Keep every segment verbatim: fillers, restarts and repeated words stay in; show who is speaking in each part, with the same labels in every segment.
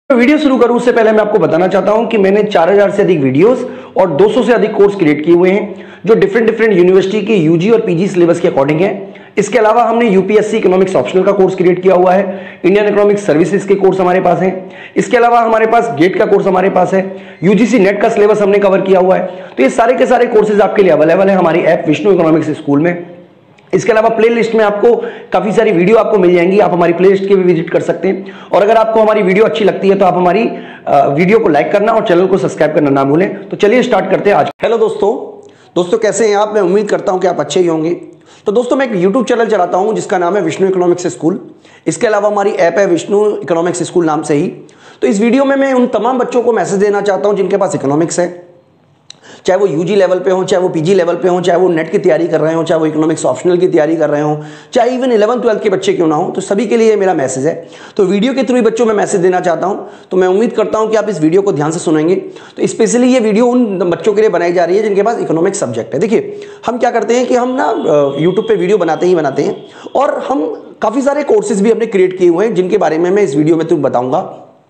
Speaker 1: Video शुरू करूं उससे पहले मैं आपको बताना चाहता हूं कि मैंने चार हज़ार से अधिक वीडियोस और दो सौ से अधिक कोर्स क्रिएट किए हुए हैं जो डिफरेंट डिफरेंट यूनिवर्सिटी के यूजी और पीजी सिलेबस के अकॉर्डिंग है। इसके अलावा हमने यूपीएससी इकोनॉमिक्स ऑप्शनल का कोर्स क्रिएट किया हुआ है, इंडियन इकोनॉमिक्स सर्विसेज के कोर्स हमारे पास है। इसके अलावा हमारे पास गेट का कोर्स हमारे पास है, यूजीसी नेट का सिलेबस हमने कवर किया हुआ है। तो ये सारे के सारे कोर्सेज आपके लिए अवेलेबल है हमारी ऐप विष्णु इकोनॉमिक्स स्कूल में। इसके अलावा प्लेलिस्ट में आपको काफी सारी वीडियो आपको मिल जाएंगी, आप हमारी प्लेलिस्ट के भी विजिट कर सकते हैं। और अगर आपको हमारी वीडियो अच्छी लगती है तो आप हमारी वीडियो को लाइक करना और चैनल को सब्सक्राइब करना ना भूलें। तो चलिए स्टार्ट करते हैं आज।
Speaker 2: हेलो दोस्तों दोस्तों कैसे हैं आप? मैं उम्मीद करता हूं कि आप अच्छे ही होंगे। तो दोस्तों मैं एक यूट्यूब चैनल चलाता हूं जिसका नाम है विष्णु इकोनॉमिक्स स्कूल। इसके अलावा हमारी ऐप है विष्णु इकोनॉमिक्स स्कूल नाम से ही। तो इस वीडियो में मैं उन तमाम बच्चों को मैसेज देना चाहता हूं जिनके पास इकोनॉमिक्स है, चाहे वो यूजी लेवल पे हो, चाहे वो पीजी लेवल पे हो, चाहे वो नेट की तैयारी कर रहे हो, चाहे वो इकोनॉमिक्स ऑप्शनल की तैयारी कर रहे हो, चाहे इवन इलेवन ट्वेल्थ के बच्चे क्यों ना हो, तो सभी के लिए मेरा मैसेज है। तो वीडियो के थ्रू बच्चों में मैसेज देना चाहता हूं। तो मैं उम्मीद करता हूं कि आप इस वीडियो को ध्यान से सुनेंगे। तो स्पेशली ये वीडियो उन बच्चों के लिए बनाई जा रही है जिनके पास इकोनॉमिक्स सब्जेक्ट है। देखिए हम क्या करते हैं कि हम ना यूट्यूब पे वीडियो बनाते ही बनाते हैं और हम काफी सारे कोर्सेज भी हमने क्रिएट किए हुए हैं जिनके बारे में मैं इस वीडियो में तुम बताऊंगा।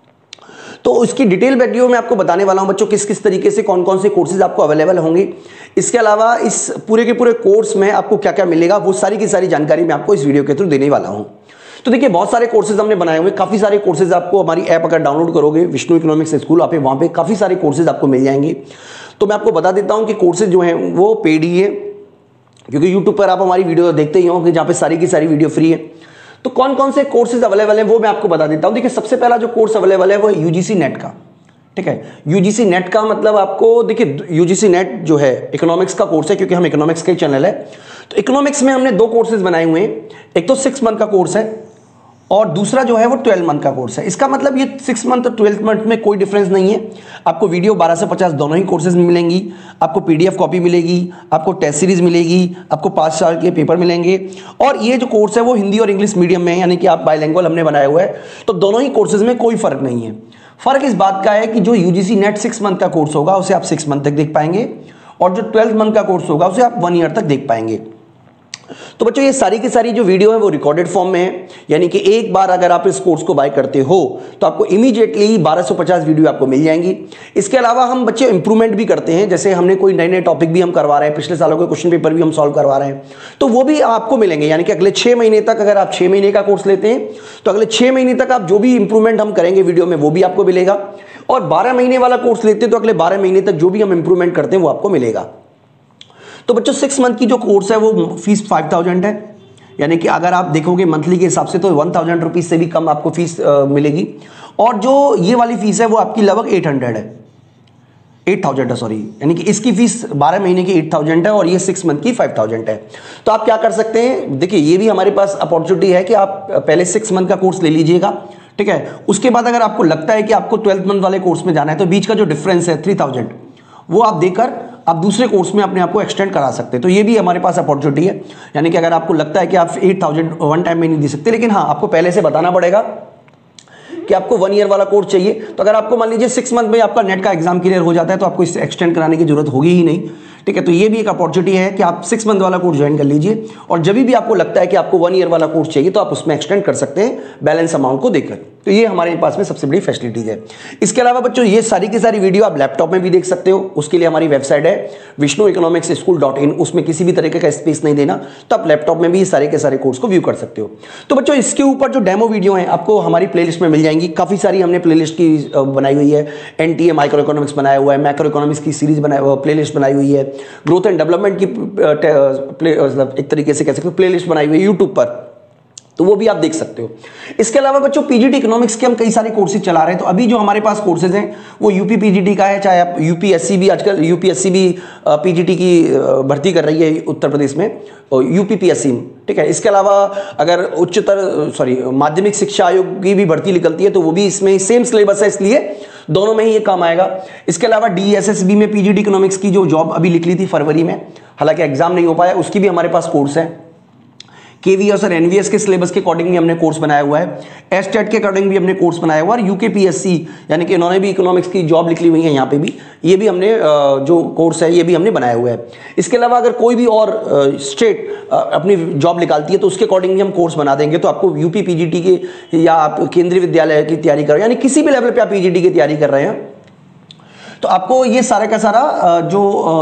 Speaker 2: तो उसकी डिटेल वीडियो में आपको बताने वाला हूं बच्चों किस किस तरीके से कौन कौन से कोर्सेज आपको अवेलेबल होंगे। इसके अलावा इस पूरे के पूरे कोर्स में आपको क्या क्या मिलेगा वो सारी की सारी जानकारी मैं आपको इस वीडियो के थ्रू देने वाला हूं। तो देखिए बहुत सारे कोर्सेज हमने बनाए हुए, काफी सारे कोर्सेज आपको हमारी ऐप अगर डाउनलोड करोगे विष्णु इकोनॉमिक्स स्कूल, आप वहां पे काफी सारे कोर्सेज आपको मिल जाएंगे। तो मैं आपको बता देता हूं कि कोर्सेज जो हैं वो पेड ही है, क्योंकि यूट्यूब पर आप हमारी वीडियो देखते ही होंगे जहां पे सारी की सारी वीडियो फ्री है। तो कौन कौन से कोर्सेज अवेलेबल हैं वो मैं आपको बता देता हूं। देखिए सबसे पहला जो कोर्स अवेलेबल है वो है यूजीसी नेट का। ठीक है, यूजीसी नेट का मतलब आपको देखिए यूजीसी नेट जो है इकोनॉमिक्स का कोर्स है, क्योंकि हम इकोनॉमिक्स का ही चैनल है। तो इकोनॉमिक्स में हमने दो कोर्सेज बनाए हुए हैं, एक तो सिक्स मंथ का कोर्स है और दूसरा जो है वो ट्वेल्व मंथ का कोर्स है। इसका मतलब ये सिक्स मंथ और ट्वेल्व मंथ में कोई डिफरेंस नहीं है। आपको वीडियो बारह से पचास दोनों ही कोर्सेज में मिलेंगी, आपको पीडीएफ कॉपी मिलेगी, आपको टेस्ट सीरीज मिलेगी, आपको पाँच साल के पेपर मिलेंगे। और ये जो कोर्स है वो हिंदी और इंग्लिश मीडियम में है, यानी कि आप बाइलिंगुअल हमने बनाया हुआ है। तो दोनों ही कोर्सेज में कोई फर्क नहीं है। फर्क इस बात का है कि जो यूजीसी नेट सिक्स मंथ का कोर्स होगा उसे आप सिक्स मंथ तक देख पाएंगे और जो ट्वेल्व मंथ का कोर्स होगा उसे आप वन ईयर तक देख पाएंगे। तो बच्चों ये सारी की सारी जो वीडियो है वो रिकॉर्डेड फॉर्म में है, यानी कि एक बार अगर आप इस कोर्स को बाय करते हो तो आपको इमीडिएटली बारह सौ पचास वीडियो आपको मिल जाएंगी। इसके अलावा हम बच्चे इंप्रूवमेंट भी करते हैं, जैसे हमने कोई नए नए टॉपिक भी हम करवा रहे हैं, पिछले सालों के क्वेश्चन पेपर भी हम सॉल्व करवा रहे हैं, तो वो भी आपको मिलेंगे। यानी कि अगले छह महीने तक अगर आप छह महीने का कोर्स लेते हैं तो अगले छह महीने तक आप जो भी इंप्रूवमेंट हम करेंगे वीडियो में वो भी आपको मिलेगा। और बारह महीने वाला कोर्स लेते हैं तो अगले बारह महीने तक जो भी हम इंप्रूवमेंट करते हैं वो आपको मिलेगा। तो बच्चों सिक्स मंथ की जो कोर्स है वो फीस फाइव थाउजेंड है, यानी कि अगर आप देखोगे मंथली के हिसाब से तो वन थाउजेंड रुपीज से भी कम आपको फीस आ, मिलेगी। और जो ये वाली फीस है वो आपकी लगभग एट हंड्रेड है, एट थाउजेंड है सॉरी, यानी कि इसकी फीस बारह महीने की एट थाउजेंड है और ये सिक्स मंथ की फाइव थाउजेंड है। तो आप क्या कर सकते हैं, देखिए ये भी हमारे पास अपॉर्चुनिटी है कि आप पहले सिक्स मंथ का कोर्स ले लीजिएगा। ठीक है, उसके बाद अगर आपको लगता है कि आपको ट्वेल्थ मंथ वाले कोर्स में जाना है तो बीच का जो डिफरेंस है थ्री थाउजेंड वो आप देकर आप दूसरे कोर्स में अपने आप को एक्सटेंड करा सकते हैं। तो ये भी हमारे पास अपॉर्चुनिटी है, यानी कि अगर आपको लगता है कि आप एट थाउजेंड वन टाइम में नहीं दे सकते, लेकिन हाँ आपको पहले से बताना पड़ेगा कि आपको वन ईयर वाला कोर्स चाहिए। तो अगर आपको मान लीजिए सिक्स मंथ में आपका नेट का एग्जाम क्लियर हो जाता है तो आपको इससे एक्सटेंड कराने की जरूरत होगी ही नहीं। ठीक है, तो ये भी एक अपॉर्चुनिटी है कि आप सिक्स मंथ वाला कोर्स ज्वाइन कर लीजिए और जब भी आपको लगता है कि आपको वन ईयर वाला कोर्स चाहिए तो आप उसमें एक्सटेंड कर सकते हैं बैलेंस अमाउंट को देकर। तो ये हमारे पास में सबसे बड़ी फैसिलिटीज है। इसके अलावा बच्चों ये सारी की सारी वीडियो आप लैपटॉप में भी देख सकते हो, उसके लिए हमारी वेबसाइट है Vishnu economics school dot in, उसमें किसी भी तरीके का स्पेस नहीं देना, तो आप लैपटॉप में भी ये सारे के सारे कोर्स को व्यू कर सकते हो। तो बच्चों इसके ऊपर जो डेमो वीडियो है आपको हमारी प्लेलिस्ट में मिल जाएंगी, काफी सारी हमने प्लेलिस्ट की बनाई हुई है। एनटीए माइक्रो इकोनॉमिक्स बनाया हुआ है, मैक्रो इकोनॉमिक्स की सीरीज बनाई प्लेलिस्ट बनाई हुई है, ग्रोथ एंड डेवलपमेंट की मतलब एक तरीके से कह सकते हो प्लेलिस्ट बनाई हुई है यूट्यूब पर, तो वो भी आप देख सकते हो। इसके अलावा बच्चों पीजीटी इकोनॉमिक्स के हम कई सारे कोर्सेज चला रहे हैं। तो अभी जो हमारे पास कोर्सेज हैं वो यूपी पीजीटी का है, चाहे आप यूपीएससी भी, आजकल यूपीएससी भी पीजीटी की भर्ती कर रही है उत्तर प्रदेश में, यूपीपीएससी। ठीक है, इसके अलावा अगर उच्चतर सॉरी माध्यमिक शिक्षा आयोग की भी भर्ती निकलती है तो वो भी इसमें सेम सिलेबस है, इसलिए दोनों में ही ये काम आएगा। इसके अलावा डीएसएसबी में पीजीटी इकोनॉमिक्स की जो जॉब अभी निकली थी फरवरी में, हालांकि एग्जाम नहीं हो पाया, उसकी भी हमारे पास कोर्स है। केवीएस और एनवीएस के सिलेबस के अकॉर्डिंग भी हमने कोर्स बनाया हुआ है, एस्टेट के अकॉर्डिंग भी हमने कोर्स बनाया हुआ है, और यूकेपीएससी यानी कि इन्होंने भी इकोनॉमिक्स की जॉब लिखी हुई है यहाँ पे भी, ये भी हमने जो कोर्स है ये भी हमने बनाया हुआ है। इसके अलावा अगर कोई भी और स्टेट अपनी जॉब निकालती है तो उसके अकॉर्डिंग भी हम कोर्स बना देंगे। तो आपको यूपी पीजीटी के या आप केंद्रीय विद्यालय की तैयारी कर रहे हैं, यानी किसी भी लेवल पे आप पीजीटी की तैयारी कर रहे हैं, तो आपको ये सारा का सारा जो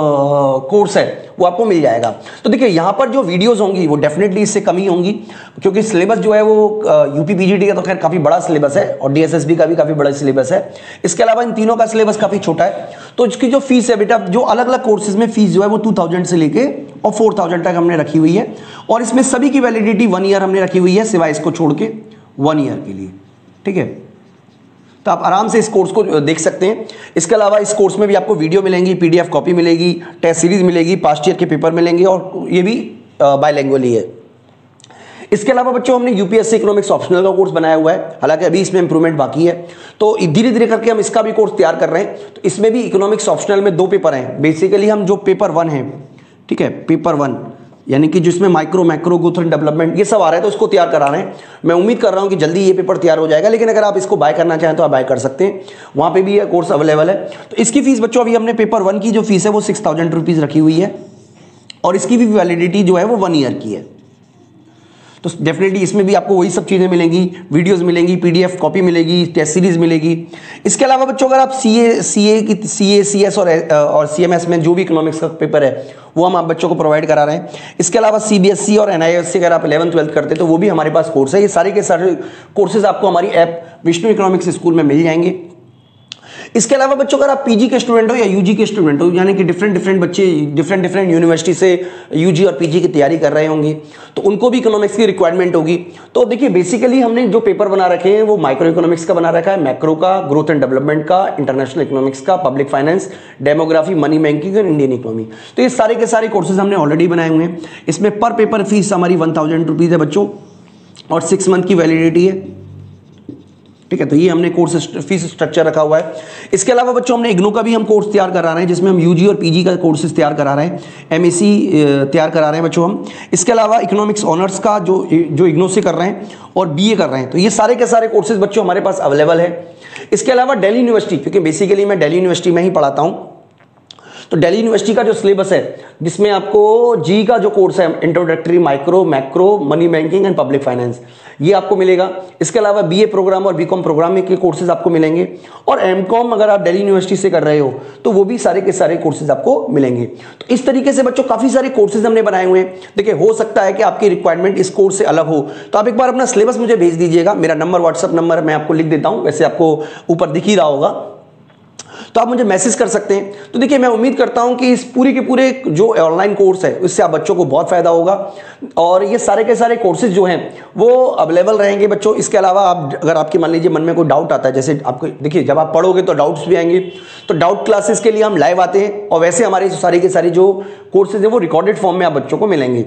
Speaker 2: कोर्स है वो आपको मिल जाएगा। तो देखिए यहाँ पर जो वीडियोस होंगी वो डेफिनेटली इससे कम ही होंगी, क्योंकि सिलेबस जो है वो यूपी पीजीटी का तो खैर काफ़ी बड़ा सिलेबस है और डीएसएसबी का भी काफ़ी बड़ा सिलेबस है। इसके अलावा इन तीनों का सिलेबस काफ़ी छोटा है। तो इसकी जो फीस है बेटा, जो अलग अलग कोर्सेज में फीस जो है वो टू थाउजेंड से लेके और फोर थाउजेंड तक हमने रखी हुई है, और इसमें सभी की वैलिडिटी वन ईयर हमने रखी हुई है, सिवाय इसको छोड़ के वन ईयर के लिए। ठीक है, तो आप आराम से इस कोर्स को देख सकते हैं। इसके अलावा इस कोर्स में भी आपको वीडियो मिलेंगी, पीडीएफ कॉपी मिलेगी, टेस्ट सीरीज मिलेगी, पास्ट ईयर के पेपर मिलेंगे, और ये भी बायलैंग्वेज ही है। इसके अलावा बच्चों हमने यूपीएससी इकोनॉमिक्स ऑप्शनल का कोर्स बनाया हुआ है, हालांकि अभी इसमें इंप्रूवमेंट बाकी है, तो धीरे धीरे करके हम इसका भी कोर्स तैयार कर रहे हैं। तो इसमें भी इकोनॉमिक्स ऑप्शनल में दो पेपर हैं। बेसिकली हम जो पेपर वन है, ठीक है, पेपर वन यानी कि जिसमें micro macro growth and development ये सब आ रहा है, तो उसको तैयार करा रहे हैं। मैं उम्मीद कर रहा हूं कि जल्दी ये पेपर तैयार हो जाएगा, लेकिन अगर आप इसको बाय करना चाहें तो आप बाय कर सकते हैं, वहां पे भी ये कोर्स अवेलेबल है। तो इसकी फीस बच्चों, अभी हमने पेपर वन की जो फीस है वो सिक्स थाउजेंड रुपीज रखी हुई है, और इसकी भी वैलिडिटी जो है वो वन ईयर की है। तो डेफिनेटली इसमें भी आपको वही सब चीज़ें मिलेंगी, वीडियोस मिलेंगी, पीडीएफ कॉपी मिलेगी, टेस्ट सीरीज मिलेगी। इसके अलावा बच्चों अगर आप सीए सीए की सीए सीएस और और सीएमएस में जो भी इकोनॉमिक्स का पेपर है वो हम आप बच्चों को प्रोवाइड करा रहे हैं। इसके अलावा सीबीएसई और एनआईएससी अगर आप इलेवन ट्वेल्थ करते तो वो भी हमारे पास कोर्स है। ये सारे के सारे कोर्सेज आपको हमारी ऐप विष्णु इकोनॉमिक्स स्कूल में मिल जाएंगे। इसके अलावा बच्चों अगर आप पीजी के स्टूडेंट हो या यूजी के स्टूडेंट हो, यानी कि डिफरेंट डिफरेंट बच्चे डिफरेंट डिफरेंट यूनिवर्सिटी से यूजी और पीजी की तैयारी कर रहे होंगे, तो उनको भी इकोनॉमिक्स की रिक्वायरमेंट होगी। तो देखिए बेसिकली हमने जो पेपर बना रखे हैं वो माइक्रो इकोनॉमिक्स का बना रखा है, मैक्रो का, ग्रोथ एंड डेवलपमेंट का, इंटरनेशनल इकोनॉमिक्स का, public finance, demography, money banking और इंडियन इकोनॉमी। तो ये सारे के सारे कोर्सेज हमने ऑलरेडी बनाए हुए हैं। इसमें पर पेपर फीस हमारी वन थाउजेंड रुपीज़ है बच्चों, और सिक्स मंथ की वैलिडिटी है। ठीक है, तो ये हमने कोर्स फीस स्ट्रक्चर रखा हुआ है। इसके अलावा बच्चों हमने इग्नू का भी हम कोर्स तैयार करा रहे हैं, जिसमें हम यूजी और पीजी का कोर्सेज तैयार करा रहे हैं, एमएससी तैयार करा रहे हैं बच्चों हम। इसके अलावा इकोनॉमिक्स ऑनर्स का जो जो इग्नू से कर रहे हैं और बीए कर रहे हैं, तो ये सारे के सारे कोर्सेज बच्चों हमारे पास अवेलेबल है। इसके अलावा दिल्ली यूनिवर्सिटी, क्योंकि बेसिकली मैं दिल्ली यूनिवर्सिटी में ही पढ़ाता हूँ, तो दिल्ली यूनिवर्सिटी का जो सिलेबस है जिसमें आपको जी का जो कोर्स है introductory, micro, macro, money banking and public finance, ये आपको मिलेगा। इसके अलावा बीए प्रोग्राम और बीकॉम प्रोग्राम के कोर्सेज आपको मिलेंगे, और एमकॉम अगर आप दिल्ली यूनिवर्सिटी से कर रहे हो तो वो भी सारे के सारे कोर्सेज आपको मिलेंगे। तो इस तरीके से बच्चों काफी सारे कोर्सेज हमने बनाए हुए हैं। देखिए हो सकता है कि आपकी रिक्वायरमेंट इस कोर्स से अलग हो, तो आप एक बार अपना सिलेबस मुझे भेज दीजिएगा। मेरा नंबर व्हाट्सअप नंबर मैं आपको लिख देता हूँ, वैसे आपको ऊपर दिख ही रहा होगा, तो आप मुझे मैसेज कर सकते हैं। तो देखिए मैं उम्मीद करता हूं कि इस पूरी के पूरे जो ऑनलाइन कोर्स है उससे आप बच्चों को बहुत फायदा होगा, और ये सारे के सारे कोर्सेज जो हैं वो अवेलेबल रहेंगे बच्चों। इसके अलावा आप अगर आपके मान लीजिए मन में कोई डाउट आता है, जैसे आपको देखिए जब आप पढ़ोगे तो डाउट्स भी आएंगे, तो डाउट क्लासेस के लिए हम लाइव आते हैं, और वैसे हमारे सारी के सारी जो कोर्सेज है वो रिकॉर्डेड फॉर्म में आप बच्चों को मिलेंगे।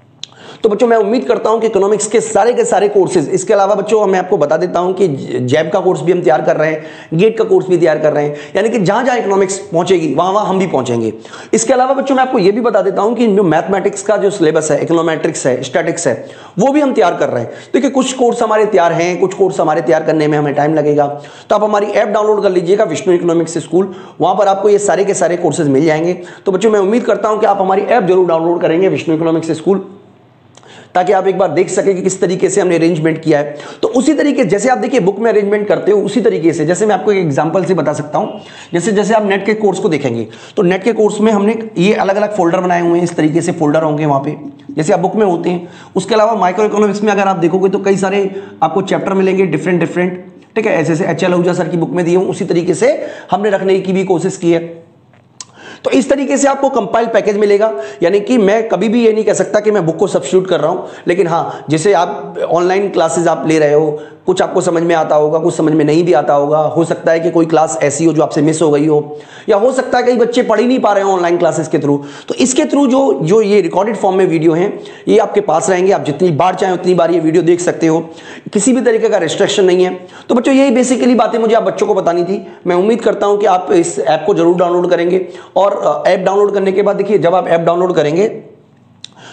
Speaker 2: तो बच्चों मैं उम्मीद करता हूं कि इकोनॉमिक्स के सारे के सारे कोर्सेज, इसके अलावा बच्चों मैं आपको बता देता हूं कि जैब का कोर्स भी हम तैयार कर रहे हैं, गेट का कोर्स भी तैयार कर रहे हैं, यानी कि जहां जहां इकोनॉमिक्स पहुंचेगी वहां वहां हम भी पहुंचेंगे। इसके अलावा बच्चों मैं आपको यह भी बता देता हूं कि जो मैथमेटिक्स का जो सिलेबस है, इकोनोमेट्रिक्स है, स्टैटिक्स है, वो भी हम तैयार कर रहे हैं। देखिए कुछ कोर्स हमारे तैयार हैं, कुछ कोर्स हमारे तैयार करने में हमें टाइम लगेगा, तो आप हमारी ऐप डाउनलोड कर लीजिएगा विष्णु इकोनॉमिक्स स्कूल, वहां पर आपको ये सारे के सारे कोर्सेज मिल जाएंगे। तो बच्चों मैं उम्मीद करता हूं कि आप हमारी ऐप जरूर डाउनलोड करेंगे विष्णु इकोनॉमिक्स स्कूल, ताकि आप एक बार देख सकें कि किस तरीके से हमने अरेंजमेंट किया है। तो उसी तरीके जैसे आप देखिए बुक में अरेंजमेंट करते हो, उसी तरीके से जैसे मैं आपको एक एग्जांपल से बता सकता हूं, जैसे जैसे आप नेट के कोर्स को देखेंगे तो नेट के कोर्स में हमने ये अलग अलग फोल्डर बनाए हुए हैं, इस तरीके से फोल्डर होंगे वहां पे जैसे आप बुक में होते हैं। उसके अलावा माइक्रो इकोनॉमिक्स में अगर आप देखोगे तो कई सारे आपको चैप्टर मिलेंगे डिफरेंट डिफरेंट, ठीक है, ऐसे एच एल आहूजा सर की बुक में दिए हूं, उसी तरीके से हमने रखने की भी कोशिश की है। तो इस तरीके से आपको कंपाइल पैकेज मिलेगा, यानी कि मैं कभी भी ये नहीं कह सकता कि मैं बुक को सब्स्टिट्यूट कर रहा हूं, लेकिन हाँ जैसे आप ऑनलाइन क्लासेस आप ले रहे हो, कुछ आपको समझ में आता होगा, कुछ समझ में नहीं भी आता होगा, हो सकता है कि कोई क्लास ऐसी हो जो आपसे मिस हो गई हो, या हो सकता है कई बच्चे पढ़ ही नहीं पा रहे हो ऑनलाइन क्लासेस के थ्रू, तो इसके थ्रू जो जो ये रिकॉर्डेड फॉर्म में वीडियो हैं ये आपके पास रहेंगे, आप जितनी बार चाहें उतनी बार ये वीडियो देख सकते हो, किसी भी तरीके का रिस्ट्रिक्शन नहीं है। तो बच्चों यही बेसिकली बातें मुझे आप बच्चों को बतानी थी। मैं उम्मीद करता हूं कि आप इस ऐप को जरूर डाउनलोड करेंगे, और ऐप डाउनलोड करने के बाद देखिए जब आप ऐप डाउनलोड करेंगे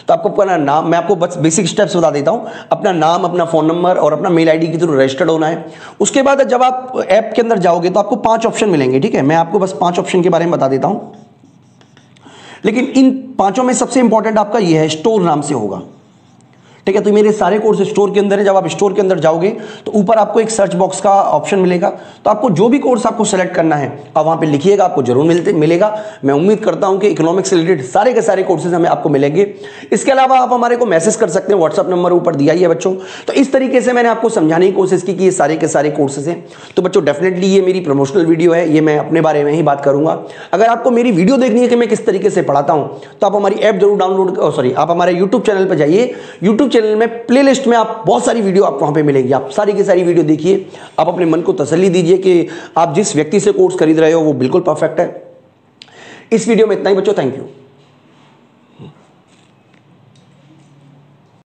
Speaker 2: तो आपको अपना नाम, मैं आपको बस बेसिक स्टेप्स बता देता हूं, अपना नाम, अपना फोन नंबर और अपना मेल आईडी के थ्रू रजिस्टर्ड होना है। उसके बाद जब आप ऐप के अंदर जाओगे तो आपको पांच ऑप्शन मिलेंगे, ठीक है। मैं आपको बस पांच ऑप्शन के बारे में बता देता हूं, लेकिन इन पांचों में सबसे इंपॉर्टेंट आपका यह है, स्टोर नाम से होगा, ठीक है। तो मेरे सारे कोर्स स्टोर के अंदर है। जब आप स्टोर के अंदर जाओगे तो ऊपर आपको एक सर्च बॉक्स का ऑप्शन मिलेगा, तो आपको जो भी कोर्स आपको सेलेक्ट करना है आप वहां पे लिखिएगा, आपको जरूर मिलते मिलेगा। मैं उम्मीद करता हूं कि इकोनॉमिक्स से रिलेटेड सारे के सारे कोर्सेज हमें आपको मिलेंगे। इसके अलावा आप हमारे को मैसेज कर सकते हैं, व्हाट्सअप नंबर ऊपर दिया ही है बच्चों। तो इस तरीके से मैंने आपको समझाने की कोशिश की कि ये सारे के सारे कोर्सेज हैं। तो बच्चों डेफिनेटली ये मेरी प्रमोशनल वीडियो है, ये मैं अपने बारे में ही बात करूंगा। अगर आपको मेरी वीडियो देखनी है कि मैं किस तरीके से पढ़ाता हूं, तो आप हमारी ऐप जरूर डाउनलोड, सॉरी आप हमारे यूट्यूब चैनल पर जाइए। यूट्यूब चैनल में प्ले में आप बहुत सारी वीडियो आपको वहां पे मिलेगी, आप सारी की सारी वीडियो देखिए। आप अपने मन को तसल्ली दीजिए कि आप जिस व्यक्ति से कोर्स खरीद रहे हो वो बिल्कुल परफेक्ट है। इस वीडियो में इतना ही बच्चों, थैंक यू।